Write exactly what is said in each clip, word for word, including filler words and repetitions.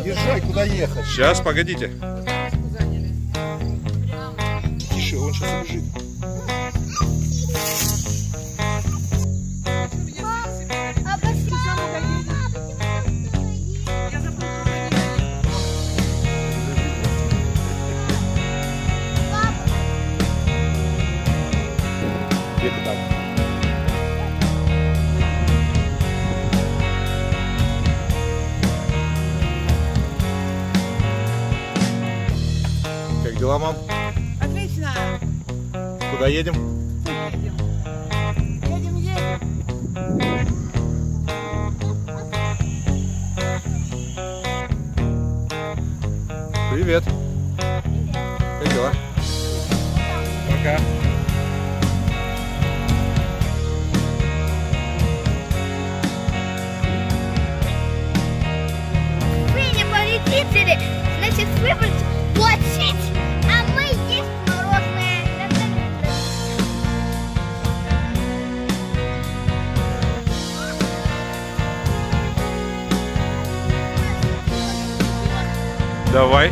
Езжай, куда ехать. Сейчас, погодите. Тише, он сейчас убежит. Где-то там. Как дела, мам? Отлично. Куда едем? Едем. Едем, едем. Привет. Как дела? Пока. Вы не полетите, значит вы будете платить, а мы есть мороженое. Давай.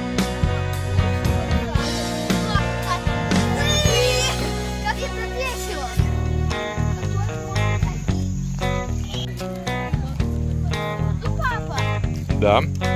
Как это весело! Ну, папа, Да.